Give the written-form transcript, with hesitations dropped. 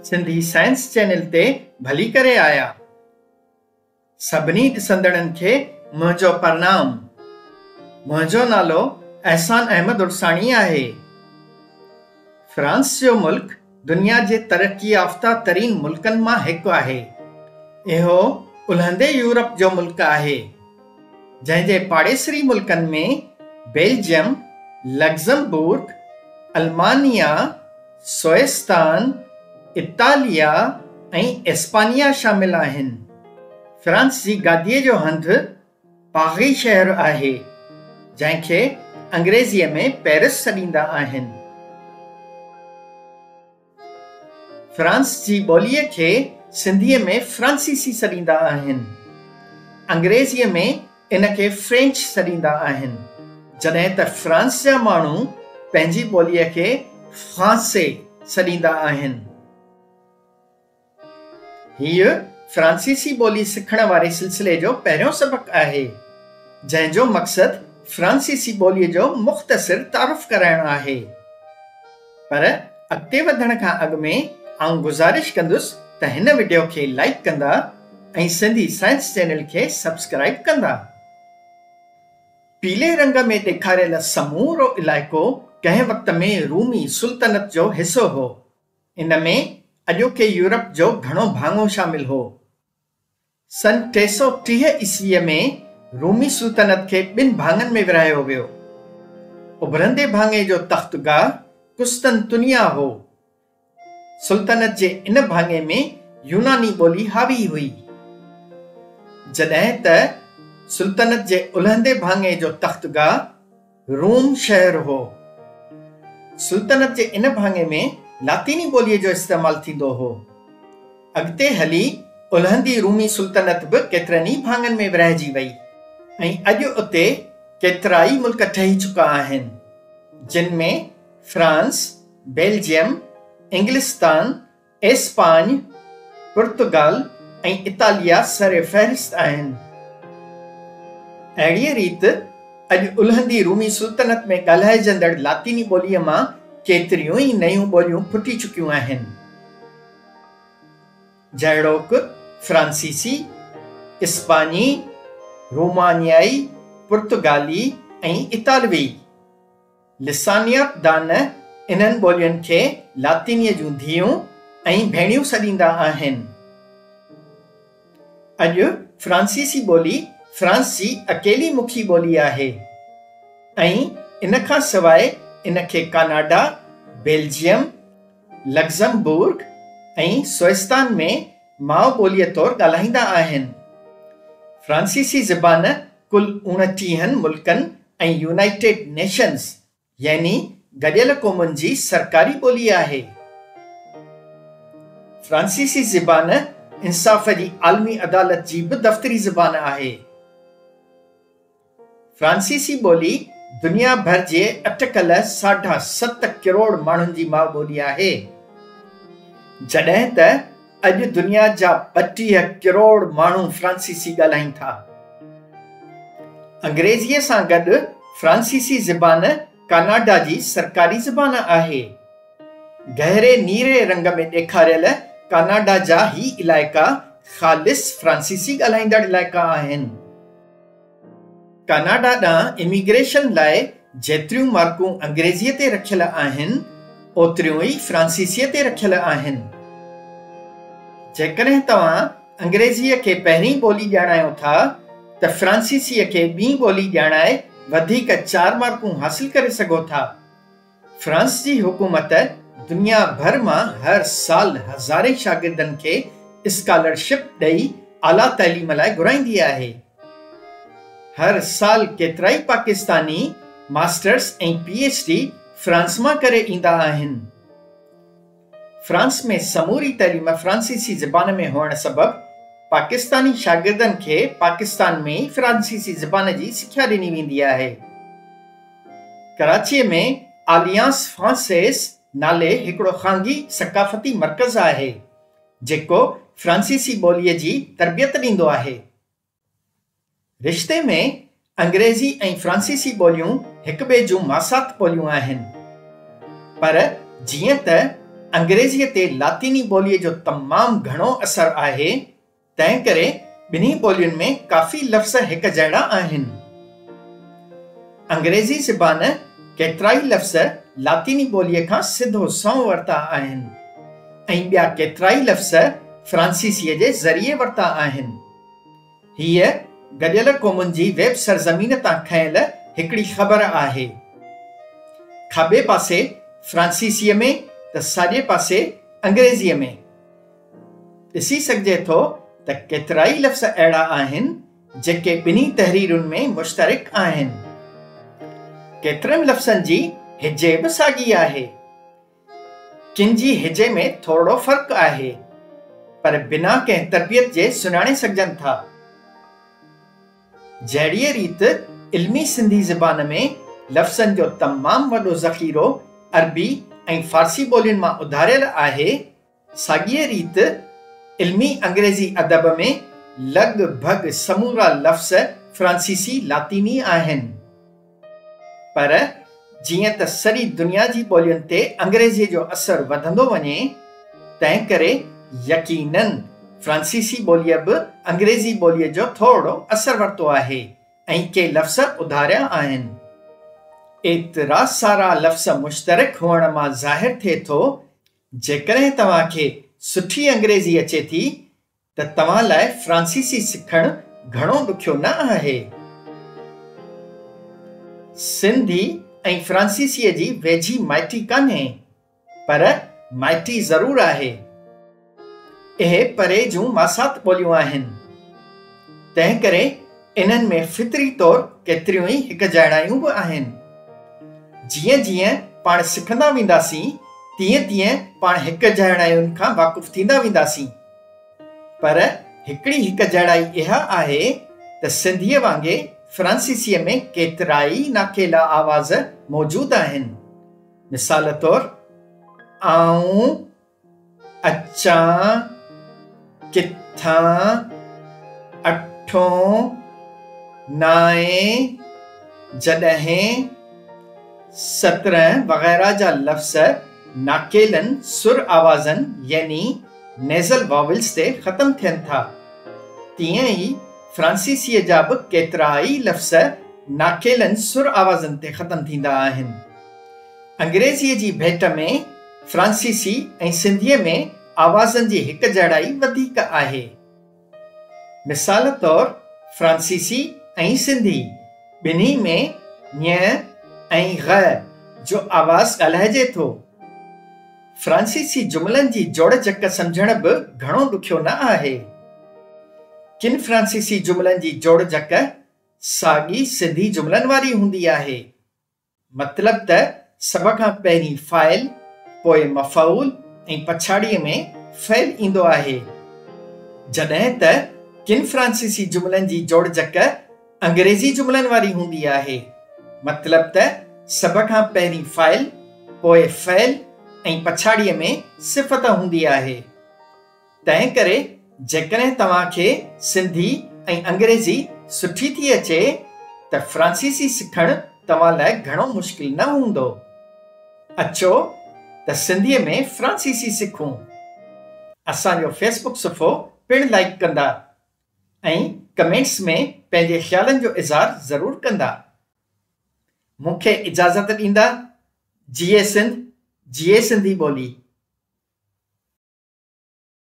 Sindhi science channel ते भली करे आया। सभिनी ॾिसंदड़नि खे मुंहिंजो प्रणाम। मुंहिंजो नालो एहसान अहमद उर्साणी आहे। फ्रांस जो मुल्क दुनिया जे तरक्की याफ़्ता तरीन मुल्कनि मां हिकु आहे। इहो उलहंदे यूरोप जो मुल्क आहे, जंहिंजे पाड़ेसरी मुल्कनि में बेल्जियम, लग्ज़मबर्ग, अल्मानिया, स्विट्ज़रलैंड, इतालिया ऐं एस्पानिया शामिल आहिनि। फ्रांस जी गादीअ जो हंधु पारी शहर आहे, जंहिंखे अंग्रेज़ीअ में पेरिस सॾींदा आहिनि। फ्रांस जी ॿोलीअ खे सिंधीअ में फ्रांसीसी सॾींदा आहिनि। अंग्रेज़ीअ में इनखे फ्रेंच सॾींदा आहिनि, जॾहिं त फ्रांस जा माण्हू पंहिंजी ॿोलीअ खे फ्रांसे सॾींदा आहिनि। हीअ फ्रांसीसी ॿोली सिखण वारे सिलसिले जो पहिरियों सबक़ु आहे, जंहिंजो मक़सदु फ्रांसीसी ॿोलीअ जो मुख़्तसिर तारुफ़ कराइणु आहे। पर अॻिते वधण खां अॻु में आउं गुज़ारिश कंदुसि त हिन वीडियो खे लाइक कंदा ऐं सिंधी साइंस चैनल खे सब्सक्राइब कंदा। पीले रंग में ॾेखारियल समूरो इलाइक़ो कंहिं वक़्त में रूमी सुल्तनत जो हिसो हो। इन में अॼोके यूरोप जो घणो भाङो शामिल हो। सन 330 ईस्वीअ में रूमी सुल्तनत खे ॿिनि भाङनि में विरहायो वियो। उभरंदे भाङे जो तख़्तगाह कुस्तनतुनिया हो। सुल्तनत जे इन भाङे में यूनानी ॿोली हावी हुई, जॾहिं त सुल्तनत जे उलहंदे भाङे जो तख़्तगाह रोम शहर हो। सुल्तनत जे इन भाङे में लातीनी ॿोलीअ जो इस्तेमालु थींदो हो। अॻिते हली उलहंदी रूमी सुल्तनत बि केतिरनि ई भाङनि में विरहाइजी वई ऐं अॼु उते केतिरा ई मुल्क ठही चुका आहिनि, जिन में फ्रांस, बेल्जियम, इंग्लिस्तान, एस्पान, पुर्तगाल ऐं इतालिया सर फ़हरिस्त आहिनि। अहिड़ीअ रीति अॼु उलहंदी रूमी सुल्तनत में ॻाल्हाइजंदड़ लातीनी ॿोलीअ मां केतिरियूं ई नयूं ॿोलियूं फुटी चुकियूं आहिनि, जहिड़ोकि फ्रांसीसी, इस्पानी, रोमानियाई, पुर्तगाली ऐं इतालवी। लिसानियात दान इन्हनि ॿोलियुनि खे लातीनीअ जूं धीअरूं ऐं भेणियूं सॾींदा आहिनि। अॼु फ्रांसीसी ॿोली फ्रांस जी अकेली मुखी ॿोली आहे ऐं इन खां सवाइ इनखे कनाडा, बेल्जियम, लग्ज़मबर्ग ऐं स्विट्ज़रलैंड में माउ ॿोलीअ तौरु ॻाल्हाईंदा आहिनि। फ्रांसीसी ज़बान कुल 29 मुल्कनि ऐं यूनाइटेड नेशंस यानी गॾियल क़ौमुनि जी सरकारी ॿोली आहे। फ्रांसीसी ज़बान इंसाफ़ जी आलमी अदालत जी बि दफ़्तरी ज़बान आहे। फ्रांसीसी ॿोली दुनिया भर जे अटकल 7.5 करोड़ माण्हुनि जी माउ ॿोली आहे, जॾहिं त अॼु दुनिया जा 32 करोड़ माण्हू फ्रांसीसी ॻाल्हाइनि था। अंग्रेज़ीअ सां गॾु फ्रांसीसी ज़बान कनाडा जी सरकारी ज़बान आहे। गहरे नीरे रंग में ॾेखारियल कनाडा जा ही इलाइक़ा ख़ालिस फ्रांसीसी ॻाल्हाईंदड़ इलाइक़ा आहिनि। कनाडा ॾांहुं इमिग्रेशन लाइ जेतिरियूं मार्कूं अंग्रेज़ीअ ते रखियल आहिनि, ओतिरियूं ई फ्रांसीसीअ ते रखियल आहिनि। जेकॾहिं तव्हां अंग्रेज़ीअ खे पहिरीं ॿोली ॼाणायो था त फ्रांसीसीअ खे ॿीं ॿोली ॼाणाए वधीक 4 मार्कूं हासिल करे सघो था। फ्रांस जी हुकूमत दुनिया भर मां हर साल हज़ारे शागिर्दनि खे स्कॉलरशिप ॾेई आला तइलीम लाइ घुराईंदी आहे। हर साल केतिरा ई पाकिस्तानी मास्टर्स ऐं PhD फ्रांस मां करे ईंदा आहिनि। फ्रांस में समूरी तइलीम फ्रांसीसी ज़बान में हुअण सबबि पाकिस्तानी शागिर्दनि खे पाकिस्तान में ई फ्रांसीसी ज़बान जी सिख्या ॾिनी वेंदी आहे। कराचीअ में आलियांस फ्रांसेस नाले हिकिड़ो ख़ानगी सक़ाफ़ती मर्कज़ आहे, जेको फ्रांसीसी ॿोलीअ जी तरबियत ॾींदो आहे। रिश्ते में अंग्रेज़ी ऐं फ्रांसीसी ॿोलियूं हिक ॿिए जूं मासात ॿोलियूं आहिनि, पर जीअं त अंग्रेजीअ ते लातीनी ॿोलीअ जो तमामु घणो असर आहे, तंहिं करे ॿिन्ही ॿोलियुनि में काफ़ी लफ़्ज़ हिक जहिड़ा आहिनि। अंग्रेज़ी ज़बान केतिरा ई लफ़्ज़ लातीनी ॿोलीअ खां सिधो संहुं वरिता आहिनि ऐं ॿिया केतिरा ई लफ़्ज़ फ्रांसीसीअ जे ज़रिए वरिता आहिनि। हीअ गॾियल क़ौमुनि जी वेब सरज़मीन तां खयल हिकिड़ी ख़बर आहे। खाॿे पासे फ्रांसीसीअ में त साॼे पासे अंग्रेज़ीअ में ॾिसी सघिजे थो त केतिरा ई लफ़्ज़ अहिड़ा आहिनि जेके ॿिन्ही तहरीरुनि में मुश्तरिक आहिनि। केतिरनि लफ़्ज़नि जी हिजे बि साॻी आहे, किन जी हिजे में थोरो फ़र्क़ु आहे, पर बिना कंहिं तरबियत जे सुञाणे सघजनि था। जहिड़ीअ रीति इल्मी सिंधी ज़बान में लफ़्ज़नि जो तमामु वॾो ज़ख़ीरो अरबी ऐं फ़ारसी ॿोलियुनि मां उधारियल आहे, साॻीअ रीति इल्मी अंग्रेज़ी अदब में लॻभॻ समूरा लफ़्ज़ फ्रांसीसी लातीनी आहिनि। पर जीअं त सॼी दुनिया जी ॿोलियुनि ते अंग्रेज़ीअ जो असरु वधंदो वञे, तंहिं करे यकीनन फ्रांसीसी ॿोलीअ बि अंग्रेज़ी ॿोलीअ जो थोरो असरु वरितो आहे ऐं के लफ़्ज़ उधारिया आहिनि। एतिरा सारा लफ़्ज़ मुश्तरक हुअण मां ज़ाहिर थिए थो जेकॾहिं तव्हांखे सुठी अंग्रेज़ी अचे थी त तव्हां लाइ फ्रांसीसी सिखणु घणो ॾुखियो न आहे। सिंधी ऐं फ्रांसीसीअ जी वेझी माइटी कान्हे, पर माइटी ज़रूर आहे। इहे परे जूं मासात ॿोलियूं आहिनि, तंहिं करे इन्हनि में फितरी तौरु केतिरियूं ई हिक जहिड़ायूं बि आहिनि। जीअं जीअं पाण सिखंदा वेंदासीं तीअं तीअं पाण हिक जहिड़ायुनि खां वाक़ुफ़ थींदा वेंदासीं। पर हिकिड़ी हिक जहिड़ाई इहा आहे त सिंधीअ वांगुरु फ्रांसीसीअ में केतिरा ई नाकेला आवाज़ मौजूदु आहिनि। मिसाल तौरु आऊं, अचां, किथां, अठों, नाएं, जॾहिं, 17 वग़ैरह जा लफ़्ज़ नाकेलनि सुर आवाज़नि यानी नेज़ल वॉवल्स ते ख़तम थियनि था। तीअं ई फ्रांसीसीअ जा बि केतिरा ई लफ़्ज़ नाकेलनि सुर आवाज़नि ते ख़तम थींदा आहिनि। अंग्रेज़ीअ जी भेट में फ्रांसीसी ऐं सिंधीअ में आवाज़नि जी हिक जहिड़ाई वधीक आहे। मिसाल तौरु फ्रांसीसी ऐं सिंधी ॿिन्ही में ञ ऐं ग़ जो आवाज़ ॻाल्हाइजे थो। फ्रांसीसी जुमलनि जी जोड़ जक सम्झण बि घणो ॾुखियो न आहे। किन फ्रांसीसी जुमलनि जी जोड़ जक साॻी सिंधी जुमलनि वारी हूंदी आहे। मतिलब त सभ खां पहिरीं फ़ाइल, पोइ मफ़ऊल ऐं पछाड़ीअ में फ़इल ईंदो आहे, जॾहिं त किन फ्रांसीसी जुमलनि जी जोड़ जक अंग्रेज़ी जुमलनि वारी हूंदी आहे। मतिलब त सभ खां पहिरीं फ़ाइल, पोइ फ़इल ऐं पछाड़ीअ में सिफ़त हूंदी आहे। तंहिं करे जेकॾहिं तव्हांखे सिंधी ऐं अंग्रेज़ी सुठी थी अचे त फ्रांसीसी सिखणु तव्हां लाइ घणो मुश्किल न हूंदो। अचो त सिंधीअ में फ्रांसीसी सिखूं। असांजो फेसबुक सुफ़ो पिणु लाइक कंदा ऐं कमेंट्स में पंहिंजे ख़्यालनि जो इज़हार ज़रूरु कंदा। मूंखे इजाज़त ॾींदा। जिए सिंध, जिए सिंधी ॿोली।